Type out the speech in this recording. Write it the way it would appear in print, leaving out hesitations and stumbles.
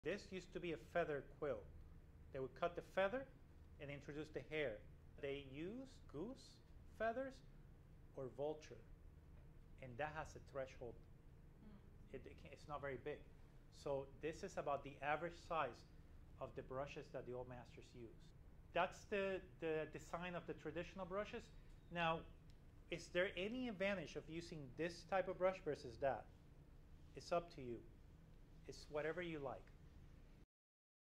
This used to be a feather quill. They would cut the feather and introduce the hair. They use goose feathers or vulture, and that has a threshold. It's not very big. So this is about the average size of the brushes that the old masters use. That's the design of the traditional brushes. Now, is there any advantage of using this type of brush versus that? It's up to you. It's whatever you like.